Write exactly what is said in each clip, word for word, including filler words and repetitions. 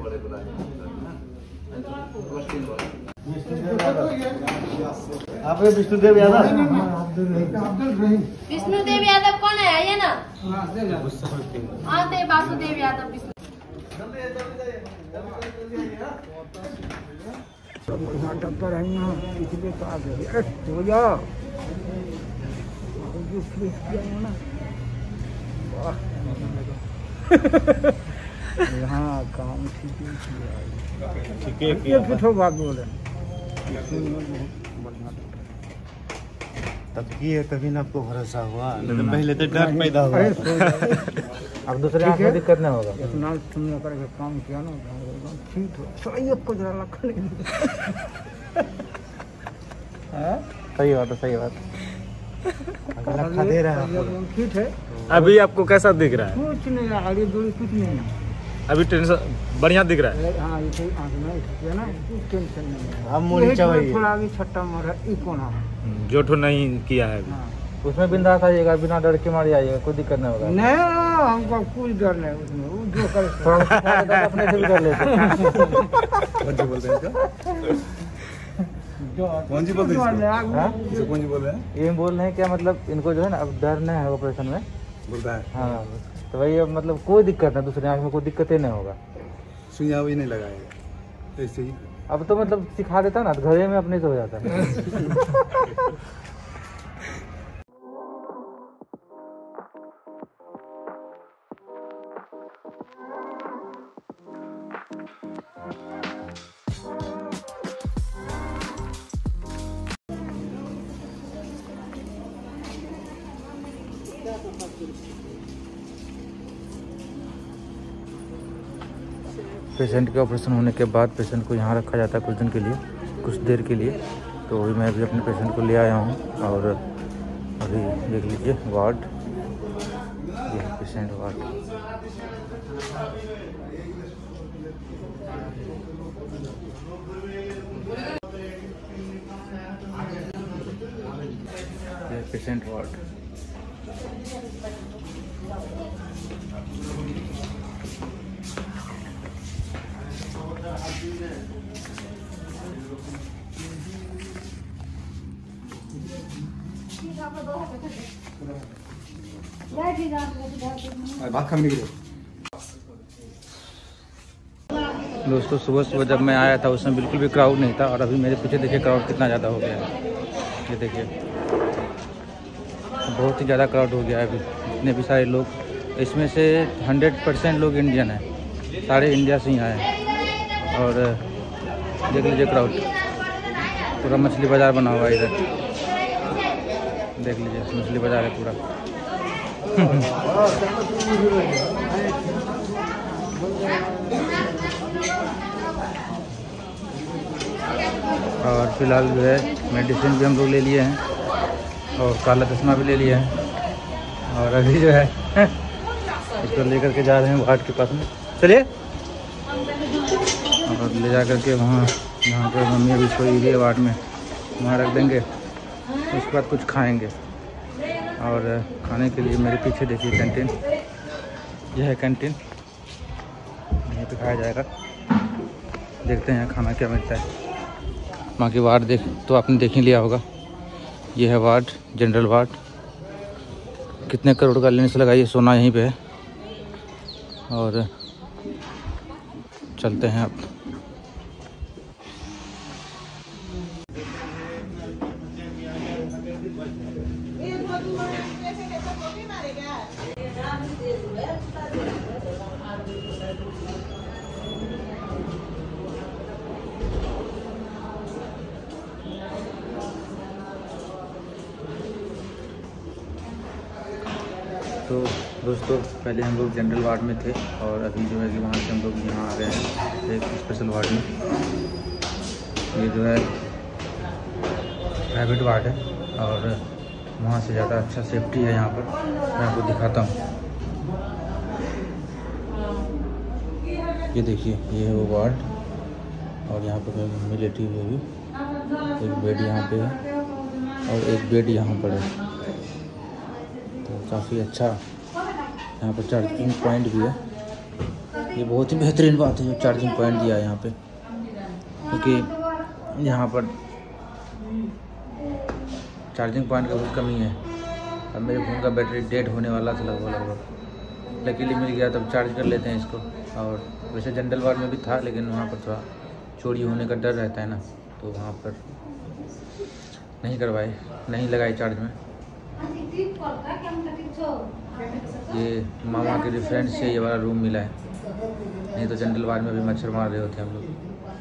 आप विष्णुदेव यादव? विष्णुदेव यादव कौन है? ये ना हाँ दे वासुदेव यादव। डॉक्टर है यहाँ इसलिए तो आ गए। अरे तो जा जो फ्रेश किया है ना यहाँ काम ठीक है। ठीक है किठो बात बोल रहे तब की है तभी ना आपको भरोसा हुआ, लेकिन पहले तो डर पैदा हुआ। अब दूसरे आँख में दिक्कत नहीं होगा। इतना तुमने करके काम किया ना ठीक हो। सही को जरा लख सही बात है, सही बात लखा दे रहा है। ठीक है। अभी आपको कैसा दिख रहा है? कुछ नहीं, आगे दूरी कुछ नहीं है। अभी टेंशन बढ़िया दिख रहा है। हाँ ये आँख में है ना, कुछ टेंशन नहीं है। अब मोनी चाहिए थोड़ा आगे छट्टा मारा ई कोना जो ठो नहीं किया है अभी। हाँ। उसमें बिंदास आइएगा, बिना डर के मार आइएगा, कोई दिक्कत नहीं होगा। नहीं हमको कुछ डर नहीं उसमें, वो जो करे थोड़ा अपने से भी कर लेते हैं। कौन जी बोल रहे हैं? कौन जी बोल रहे हैं? कौन जी बोल रहे हैं? ये बोल रहे हैं क्या मतलब इनको जो है ना अब डर नहीं है ऑपरेशन में बोलता है। हाँ तो वही अब मतलब कोई दिक्कत नहीं, दूसरे आँख में कोई दिक्कत ही नहीं होगा। सुइयां भी नहीं लगाएगा ऐसे ही। अब तो मतलब सिखा देता ना, घरे में अपने से हो जाता है। पेशेंट के ऑपरेशन होने के बाद पेशेंट को यहाँ रखा जाता है कुछ दिन के लिए, कुछ देर के लिए। तो वही मैं अभी अपने पेशेंट को ले आया हूँ और अभी देख लीजिए वार्ड, ये है पेशेंट वार्ड। ये पेशेंट वार्ड। बात करने के लिए दोस्तों सुबह सुबह जब मैं आया था उसमें बिल्कुल भी क्राउड नहीं था, और अभी मेरे पीछे देखिए क्राउड कितना ज़्यादा हो गया है। ये देखिए बहुत ही ज़्यादा क्राउड हो गया है अभी, इतने भी सारे लोग। इसमें से हंड्रेड परसेंट लोग इंडियन हैं, सारे इंडिया से ही आए हैं। और देख लीजिए क्राउड, पूरा मछली बाज़ार बना हुआ है इधर, देख लीजिए मछली बाज़ार है पूरा। और फिलहाल जो है मेडिसिन भी हम लोग ले लिए हैं और काला चश्मा भी ले लिया है, और अभी जो है इसको लेकर के जा रहे हैं वार्ड के पास में। चलिए और ले जा करके वहाँ जहाँ पे मम्मी अभी सोई हुई है वार्ड में वहाँ रख देंगे। उसके बाद कुछ खाएंगे, और खाने के लिए मेरे पीछे देखिए कैंटीन, यह है कैंटीन, यहीं पे खाया जाएगा। देखते हैं यहाँ खाना क्या मिलता है। वहाँ की वार्ड देख तो आपने देख ही लिया होगा, ये है वार्ड, जनरल वार्ड। कितने करोड़ का लेने से लगा, ये सोना यहीं पे है। और चलते हैं अब। तो दोस्तों पहले हम लोग जनरल वार्ड में थे, और अभी जो है कि वहाँ से हम लोग यहाँ आ गए हैं एक स्पेशल वार्ड में। ये जो है प्राइवेट वार्ड है, और वहाँ से ज़्यादा अच्छा सेफ्टी है यहाँ पर। मैं आपको दिखाता हूँ, ये देखिए ये है वो वार्ड, और यहाँ पर मेरी मम्मी लेटी हुई है। एक बेड यहाँ पे है और एक बेड यहाँ पर है, तो काफ़ी अच्छा यहाँ पर चार्जिंग पॉइंट भी है। ये बहुत ही बेहतरीन बात है जो चार्जिंग पॉइंट दिया है यहाँ पे, क्योंकि यहाँ पर चार्जिंग पॉइंट की बहुत कमी है। अब मेरे फ़ोन का बैटरी डेड होने वाला था लगभग लगभग लकीली मिल गया, तब चार्ज कर लेते हैं इसको। और वैसे जनरल वार्ड में भी था, लेकिन वहाँ पर थोड़ा चोरी होने का डर रहता है ना, तो वहाँ पर नहीं करवाए, नहीं लगाए चार्ज में। ये मामा के रेफरेंस से ये वाला रूम मिला है, नहीं तो जनरल वार्ड में भी मच्छर मार रहे होते हम लोग।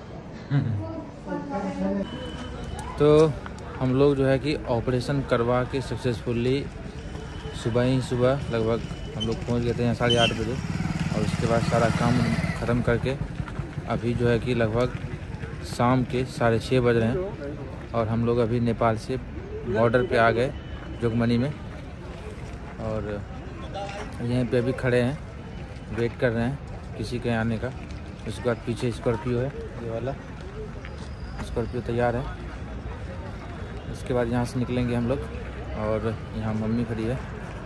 तो हम लोग जो है कि ऑपरेशन करवा के सक्सेसफुली सुबह ही सुबह लगभग हम लोग पहुँच गए थे यहाँ साढ़े आठ बजे, और उसके बाद सारा काम ख़त्म करके अभी जो है कि लगभग शाम के साढ़े छः बज रहे हैं, और हम लोग अभी नेपाल से बॉर्डर पे आ गए जोगमनी में, और यहीं पे अभी खड़े हैं, वेट कर रहे हैं किसी के आने का। उसके बाद पीछे स्कॉर्पियो है, ये वाला स्कॉर्पियो तैयार है। उसके बाद यहाँ से निकलेंगे हम लोग, और यहाँ मम्मी खड़ी है।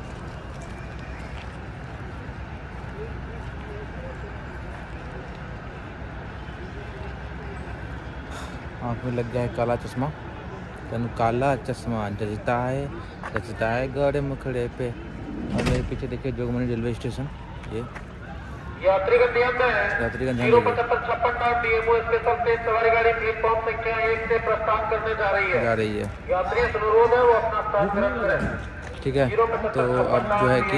आँख में लग गया है काला चश्मा, तनु काला चश्मा जचता है जचता है गड़े मुखड़े पे। और मेरे पीछे देखिए जोगमनी रेलवे स्टेशन, ये यात्रीगण नियम है यात्रीगण जीरो पचहत्तर छप्पन नौ डीएमओ स्पेशल ट्रेन सवारी गाड़ी प्लेटफॉर्म संख्या एक से प्रस्थान करने जा रही है जा रही है यात्री से अनुरोध है वो अपना स्थान ग्रहण करें। ठीक है, तो अब जो है कि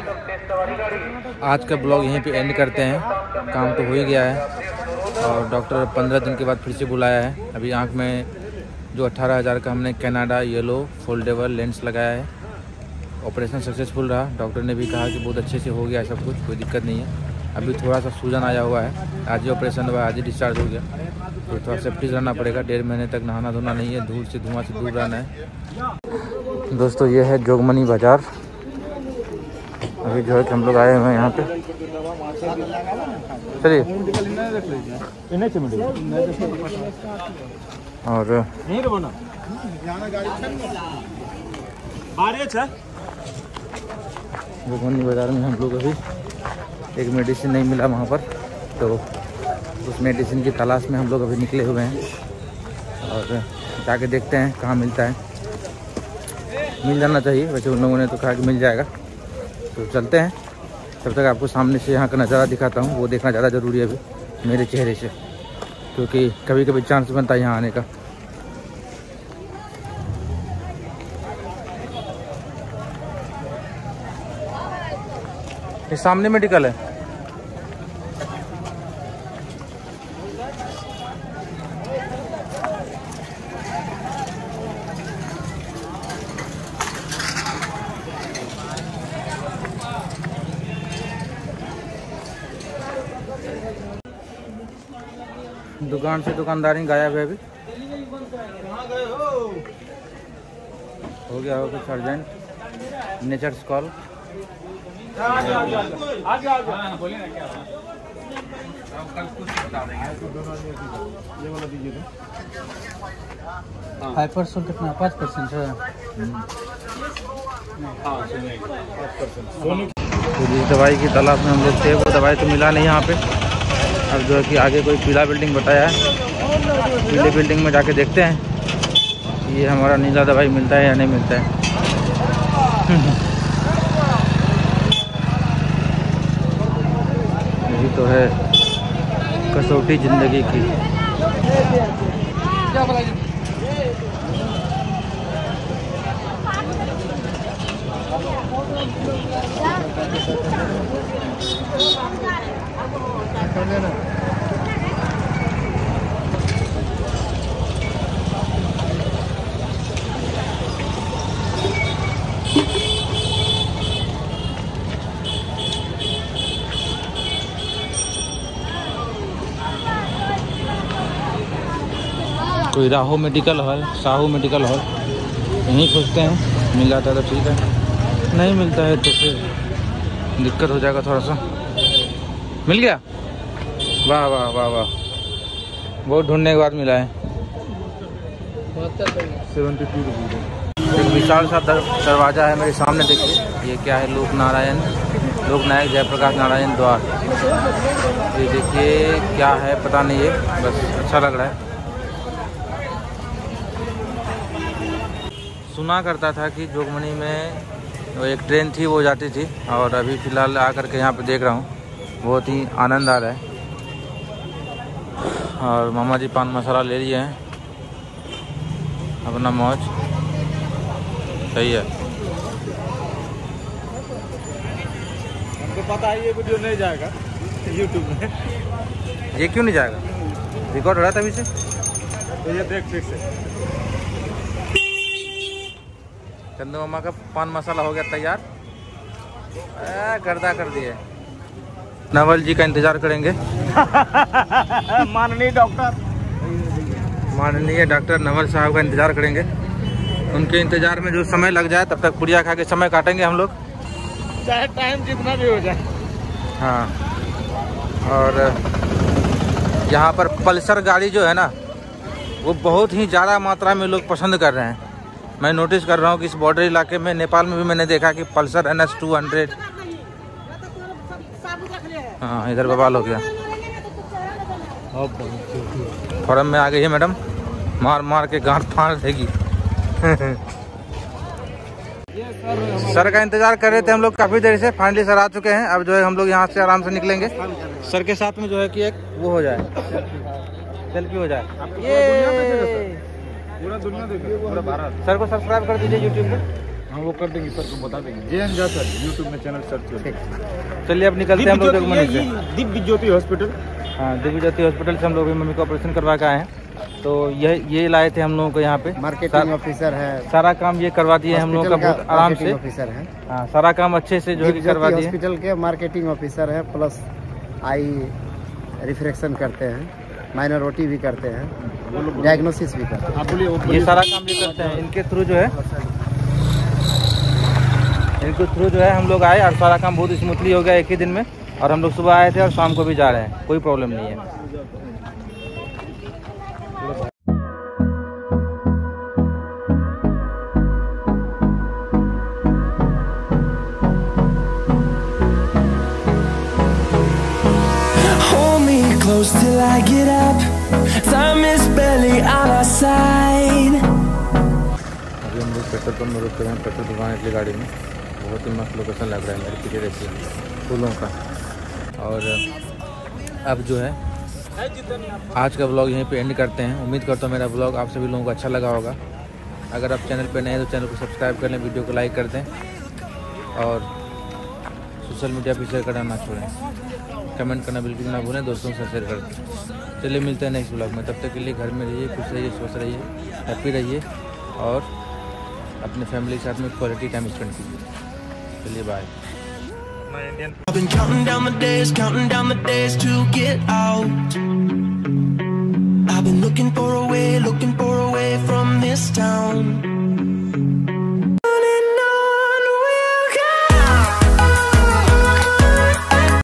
आज का ब्लॉग यहीं पे एंड करते हैं। काम तो हो ही गया है, और डॉक्टर पंद्रह दिन के बाद फिर से बुलाया है। अभी आँख में जो अट्ठारह हज़ार का हमने कनाडा येलो फोल्डेबल लेंस लगाया है, ऑपरेशन सक्सेसफुल रहा। डॉक्टर ने भी कहा कि बहुत अच्छे से हो गया सब कुछ, कोई दिक्कत नहीं है। अभी थोड़ा सा सूजन आया हुआ है, आज ही ऑपरेशन हुआ, आज ही डिस्चार्ज हो गया, तो थोड़ा सेफ्टी रहना पड़ेगा। डेढ़ महीने तक नहाना धोना नहीं है, धूल से धुआं से दूर रहना है। दोस्तों ये है जोगमनी बाज़ार। अभी जो है कि हम लोग आए हुए हैं यहाँ पे, चलिए। और जोगमनी बाज़ार में हम लोग अभी एक मेडिसिन नहीं मिला वहाँ पर, तो उस मेडिसिन की तलाश में हम लोग अभी निकले हुए हैं, और जाके देखते हैं कहाँ मिलता है। मिल जाना चाहिए, वैसे उन लोगों ने तो कहा कि मिल जाएगा, तो चलते हैं। तब तक आपको सामने से यहाँ का नज़ारा दिखाता हूँ, वो देखना ज़्यादा ज़रूरी है अभी मेरे चेहरे से, क्योंकि कभी कभी चांस बनता है यहाँ आने का। ये सामने मेडिकल है। दुकान से दुकानदारी गायब है अभी। हो गया होगा urgent nature's call. Five percent कितना? पाँच परसेंट है। तो जिस दवाई की तलाश में हम लोग थे वो दवाई तो मिला नहीं यहाँ पे। अब जो है कि आगे कोई पीला बिल्डिंग बताया है, पीले बिल्डिंग में जाके देखते हैं ये हमारा नीला दवाई मिलता है या नहीं मिलता है। यही तो है कसौटी ज़िंदगी की। कोई राहो medical hall, Sahu medical hall, यहीं खोजते हैं। मिल जाता है तो ठीक है, नहीं मिलता है तो फिर दिक्कत हो जाएगा थोड़ा सा। मिल गया, वाह वाह वाह वाह, बहुत ढूंढने के बाद मिला है। Seventy two rupees. एक विशाल सा दरवाज़ा है मेरे सामने, देखिए ये क्या है, लोक नारायण लोकनायक जयप्रकाश नारायण द्वार। ये देखिए क्या है पता नहीं है, बस अच्छा लग रहा है। सुना करता था कि जोगमनी में वो एक ट्रेन थी वो जाती थी, और अभी फ़िलहाल आकर के यहाँ पे देख रहा हूँ, बहुत ही आनंद आ रहा है। और मामा जी पान मसाला ले लिए हैं, अपना मौज सही है। हमको पता है ये वीडियो नहीं जाएगा यूट्यूब में। ये क्यों नहीं जाएगा? रिकॉर्ड हो रहा था अभी से, तो ये देख ठीक से। चंदू मामा का पान मसाला हो गया तैयार, गर्दा कर दिए। नवल जी का इंतजार करेंगे। माननीय डॉक्टर माननीय डॉक्टर नवल साहब का इंतजार करेंगे। उनके इंतजार में जो समय लग जाए तब तक पुड़िया खा के समय काटेंगे हम लोग, चाहे टाइम जितना भी हो जाए। हाँ, और यहाँ पर पल्सर गाड़ी जो है ना, वो बहुत ही ज़्यादा मात्रा में लोग पसंद कर रहे हैं। मैं नोटिस कर रहा हूँ कि इस बॉर्डर इलाके में, नेपाल में भी मैंने देखा कि Pulsar N S two hundred. हाँ, इधर बवाल हो गया। फॉरम में आ गई है मैडम, मार मार के गांठ फाड़ देगी। सर का इंतजार कर रहे थे हम लोग काफ़ी देर से, फाइनली सर आ चुके हैं। अब जो है हम लोग यहाँ से आराम से निकलेंगे। सर के साथ में जो है कि एक वो हो जाए, सेल्फी हो जाए। ये पूरा दुनिया देखे, पूरा भारत। सर को सब्सक्राइब कर दीजिए यूट्यूब पे। हम वो कर देंगे, सर को बता देंगे। J N Jha sir YouTube में चैनल सर्च करें। चलिए अब निकलते हैं हम लोग जोगमनी से। दिव्य ज्योति हॉस्पिटल। हाँ, दिव्य ज्योति हॉस्पिटल से हम लोग मम्मी को ऑपरेशन करवा के आए हैं। तो यह ये लाए थे हम लोगों को यहाँ पे। मार्केटिंग ऑफिसर है, सारा काम ये करवा दिए हम लोगों का बहुत आराम से। ऑफिसर है, हाँ, सारा काम अच्छे से जो है करवा दिए। हॉस्पिटल के मार्केटिंग ऑफिसर है, प्लस आई रिफ्रैक्शन करते हैं, माइनर ओटी भी करते हैं, डायग्नोसिस भी करते हैं। आप बोलिए। ये सारा काम भी करते हैं। इनके थ्रू जो है इनके थ्रू जो है हम लोग आए, और सारा काम बहुत स्मूथली हो गया एक ही दिन में। और हम लोग सुबह आए थे और शाम को भी जा रहे हैं, कोई प्रॉब्लम नहीं है। Close till I get up, time is barely on our side. अभी हम लोग पेट्रोल पंप में रुक गए हैं, पेट्रोल भरवाने के लिए गाड़ी में। बहुत ही मस्त लोकेशन लग रहा है मेरे पीछे देखिए, फूलों का। और अब जो है आज का ब्लॉग यहीं पे एंड करते हैं। उम्मीद करता हूँ मेरा ब्लॉग आप सभी लोगों को अच्छा लगा होगा। अगर आप चैनल पर नए हैं तो चैनल को सब्सक्राइब कर लें, वीडियो को लाइक कर दें, और सोशल मीडिया पर शेयर करना ना छोड़ें। कमेंट करना बिल्कुल ना भूलें, दोस्तों से शेयर कर दें। चलिए मिलते हैं नेक्स्ट ब्लॉग में, तब तक के लिए घर में रहिए, खुश रहिए, स्वस्थ रहिए, हैप्पी रहिए, और अपने फैमिली के साथ में क्वालिटी टाइम स्पेंड कीजिए। चलिए bye. I've been counting down the days, counting down the days to get out. I've been looking for a way, looking for a way from this town.